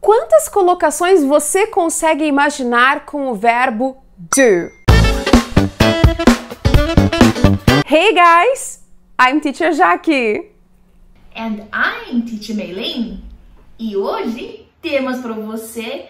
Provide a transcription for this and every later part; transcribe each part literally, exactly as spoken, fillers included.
Quantas colocações você consegue imaginar com o verbo do? Hey guys, I'm Teacher Jaque. And I'm Teacher Meilin. E hoje temos para você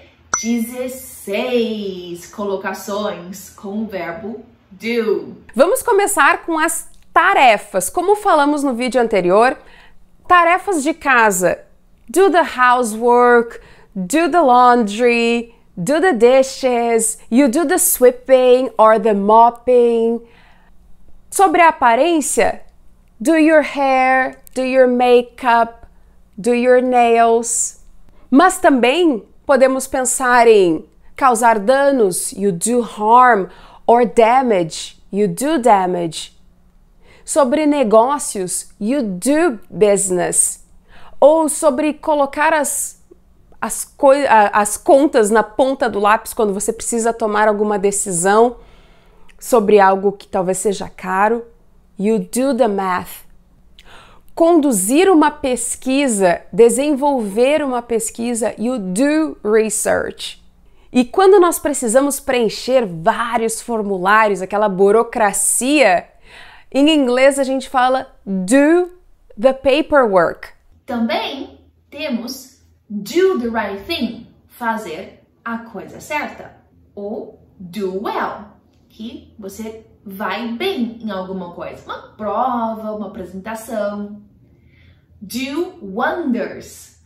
dezesseis colocações com o verbo do. Vamos começar com as tarefas. Como falamos no vídeo anterior, tarefas de casa. Do the housework, do the laundry, do the dishes, you do the sweeping or the mopping. Sobre a aparência, do your hair, do your makeup, do your nails. Mas também podemos pensar em causar danos, you do harm, or damage, you do damage. Sobre negócios, you do business. Ou sobre colocar as, as, as contas na ponta do lápis quando você precisa tomar alguma decisão sobre algo que talvez seja caro, you do the math. Conduzir uma pesquisa, desenvolver uma pesquisa, you do research. E quando nós precisamos preencher vários formulários, aquela burocracia, em inglês a gente fala do the paperwork. Também temos do the right thing, fazer a coisa certa, ou do well, que você vai bem em alguma coisa, uma prova, uma apresentação. Do wonders,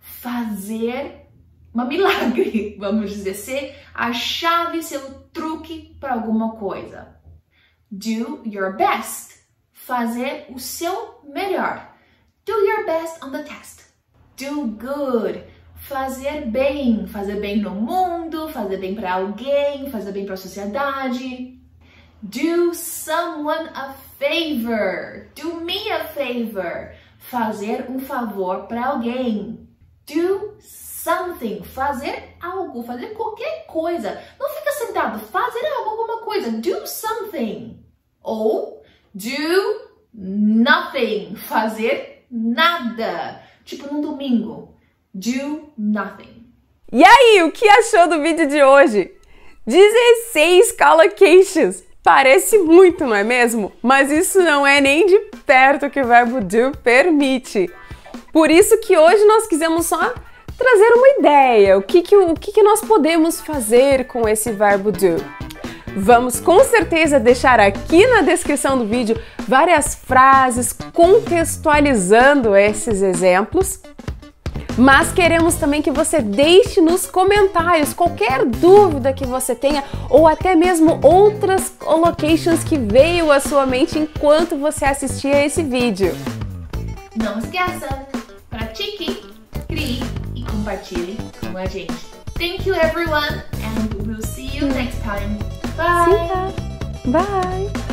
fazer uma milagre, vamos dizer, ser a chave, seu truque para alguma coisa. Do your best, fazer o seu melhor. Do your best on the test. Do good, fazer bem, fazer bem no mundo, fazer bem para alguém, fazer bem para a sociedade. Do someone a favor. Do me a favor. Fazer um favor para alguém. Do something. Fazer algo, fazer qualquer coisa. Não fica sentado, fazer algo, alguma coisa. Do something. Ou do nothing. Fazer nada. Tipo num domingo. Do nothing. E aí, o que achou do vídeo de hoje? dezesseis collocations. Parece muito, não é mesmo? Mas isso não é nem de perto o que o verbo do permite. Por isso que hoje nós quisemos só trazer uma ideia. O que, que, o que, que nós podemos fazer com esse verbo do? Vamos com certeza deixar aqui na descrição do vídeo várias frases contextualizando esses exemplos. Mas queremos também que você deixe nos comentários qualquer dúvida que você tenha ou até mesmo outras collocations que veio à sua mente enquanto você assistia esse vídeo. Não esqueça, pratique, crie e compartilhe com a gente. Thank you everyone and we'll see you next time. Bye! Bye!